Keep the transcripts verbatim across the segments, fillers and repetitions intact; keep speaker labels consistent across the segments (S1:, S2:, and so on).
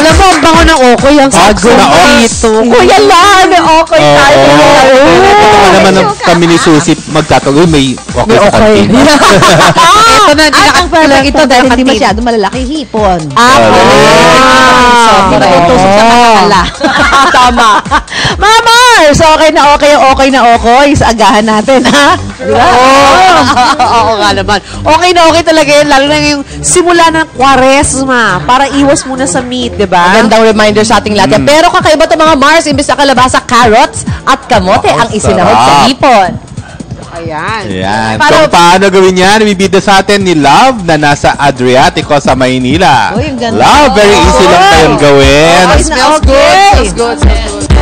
S1: Alam mo, ang bango ng okoy. Ang sago na dito. Kuya lang, okoy tayo.
S2: Ito naman kami ni Susie magtatagoy. May okoy sa kantin.
S1: Ito na,
S3: at ang perfect ito dahil hindi masyado malalaki hipon.
S1: Ah,
S3: so, tusok sa kakala.
S1: Tama. Mga Mars, okay na okay yung okay na okay sa agahan natin, ha? Diba? Oo nga naman. Okay na okay talaga yun, lalo na yung simula ng Kwaresma para iwas muna sa meat, diba?
S3: Magandang reminder sa ating lahat. Mm. Pero kakaiba ito mga Mars, imbis na kalabasa, carrots at kamote ang isinahog sa hipon.
S1: Ayan.
S2: Ayan. Para, so, paano gawin yan? Ibibida sa atin ni Love na nasa Adriatico sa Maynila.
S3: Oh, yung ganda.
S2: Love, very easy oh. lang tayong gawin.
S1: Oh, it smells okay. good. Smells good. Smells good.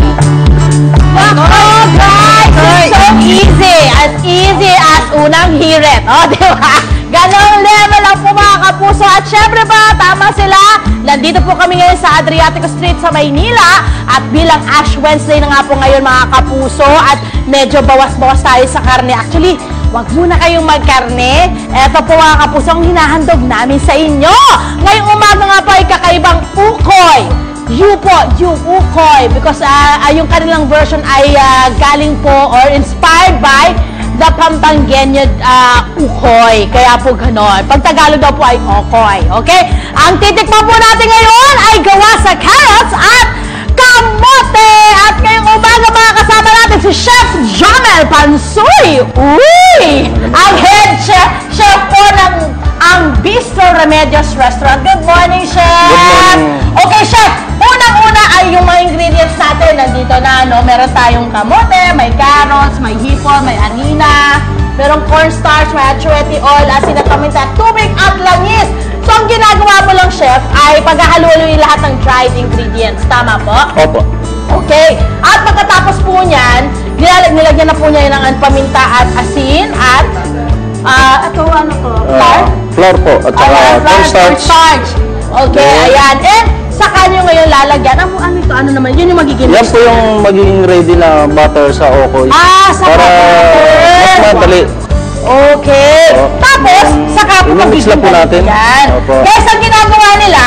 S4: Oh, guys! It's so easy. As easy as unang hirit. O, oh, di ba? Ganong level lang po mga kapuso. At syempre ba, tama sila. Nandito po kami ngayon sa Adriatico Street sa Maynila. At bilang Ash Wednesday na nga po ngayon mga kapuso. At medyo bawas-bawas tayo sa karne. Actually, wag muna kayong magkarne. Eto po mga kapuso ang hinahandog namin sa inyo. Ngayong umaga nga po ay kakaibang ukoy. You po, you ukoy. Because uh, uh, yung kanilang version ay uh, galing po or inspired by the Pampangueño uh, ukoy. Kaya po ganon. Pag Tagalog daw po ay okoy. Okay? Ang titikman po natin ngayon ay gawa sa carrots at kamote. At ngayong umaga mga kasama natin si Chef Jamel Pansoy. Uy! Ang head chef, chef po ng ang Bistro Remedios Restaurant. Good morning, Chef!
S5: Good morning.
S4: Okay, Chef. Unang-una ay yung mga ingredients natin. Nandito na, no? Meron tayong kamote, may carrots, may hipon, may anina, merong cornstarch, may achuete oil, asin at paminta, tubig at langis. So, ang ginagawa mo lang, Chef, ay paghahaluin lahat ng dried ingredients. Tama po?
S5: Opo.
S4: Okay. At pagkatapos po niyan, nilag nilagyan na po niya ng paminta at asin at ah, uh, ito ano to? Flour?
S5: Uh, flour po. At saka cornstarch.
S4: Cornstarch. Okay, yeah. Ayan. And saka nyo ngayon lalagyan. Ano, ano ito? Ano naman? Yun yung magiging
S5: yan po yung magiging ready na butter sa okoy.
S4: Ah, sa
S5: para mas madali.
S4: Okay. So, tapos, saka po
S5: i-mix lang po natin.
S4: Yan. Kaya sa ginagawa nila,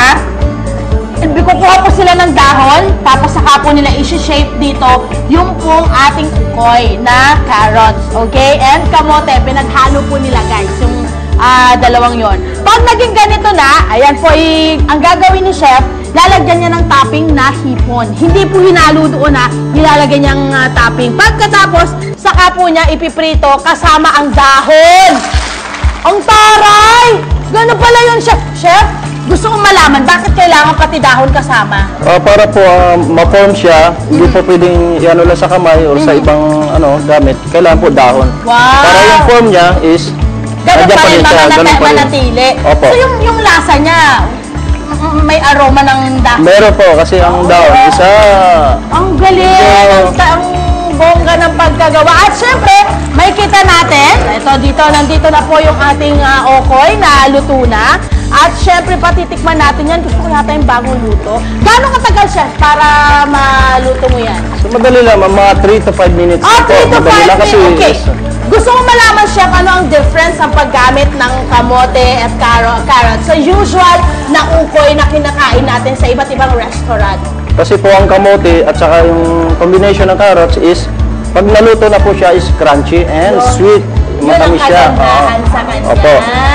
S4: kukuha po sila ng dahon, tapos saka po nila isi-shape dito yung pong ating ukoy na carrots. Okay? And kamote, pinaghalo po nila guys, yung uh, dalawang yon. Pag naging ganito na, ayan po, i ang gagawin ni Chef, lalagyan niya ng topping na hipon. Hindi po hinalo doon na, nilalagyan niyang uh, topping. Pagkatapos, saka po niya ipiprito kasama ang dahon. Ang taray! Gano'n pala yun, Chef. Chef, gusto kong malaman, bakit kailangan pati dahon kasama?
S5: Uh, para po uh, ma-form siya, mm-hmm. hindi po pwedeng iano lang sa kamay o mm-hmm. sa ibang ano gamit. Kailangan po dahon.
S4: Wow!
S5: Para yung form niya is
S4: ganun pa rin, manatili. So yung, yung lasa niya, may aroma ng dahon?
S5: Meron po, kasi ang dahon isa...
S4: Ang galing! Ang, ang bongga ng pagkagawa. At syempre, may kita natin, ito dito, nandito na po yung ating uh, okoy na luto na. At syempre, patitikman natin yan. Gusto ko yata yung bagong luto. Gano'ng katagal, Chef, para maluto mo yan?
S5: So, madali lang. Mga three to five minutes.
S4: Ah, three to five minutes. Okay. Yes. Gusto ko malaman, Chef, ano ang difference ng paggamit ng kamote at carrot sa usual na ukoy na kinakain natin sa iba't ibang restaurant?
S5: Kasi po ang kamote at saka yung combination ng carrots is, pag naluto na po siya is crunchy and so, sweet. Matamis siya.
S4: Yun ang kagandahan sa kanya.
S5: Opo.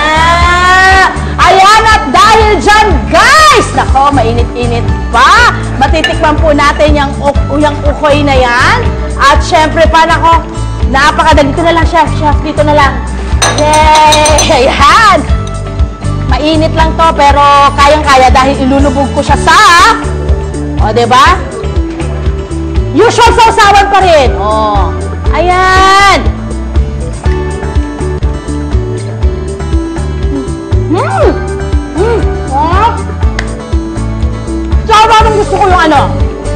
S4: Ayan, at dahil dyan, guys, nako, mainit-init pa. Matitikman po natin yung, yung ukoy na yan. At syempre pa, nako, napakadali. Dito na lang, Chef. Chef, dito na lang. Yay! Ayan! Mainit lang to, pero kayang-kaya dahil ilulubog ko siya sa... O, diba? Usual sausawan pa rin. O. Ayan! Hmm! Hmm! Oh! Tsaka parang gusto ko yung ano,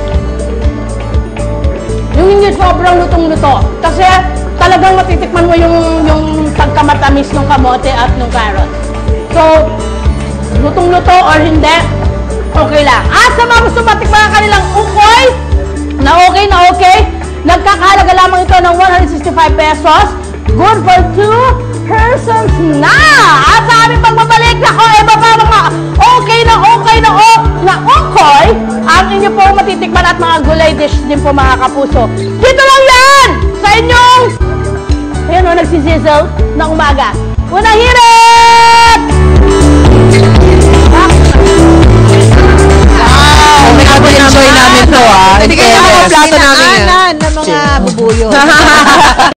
S4: yung hindi sobrang lutong-luto. Kasi talagang matitikman mo yung, yung pagkamatamis ng kamote at ng carrot. So, lutong-luto or hindi, okay lang. At sa mga gusto matikman ang kanilang ukoy, na okay na okay, nagkakahalaga lamang ito ng one hundred sixty-five pesos. Good for two persons na. At sa aming pagbabalik, nako, iba pa mga okay na okay na ok na okoy ang inyo pong matitikman at mga gulay dish din po mga kapuso. Dito lang yan sa inyong ayun o, nagsisizzle na umaga. Unang hirit!
S3: Wow, may enjoy namin to ah.
S1: Hindi kayo
S3: In
S1: mga
S3: fairness.
S1: plato namin. Ng mga bubuyo.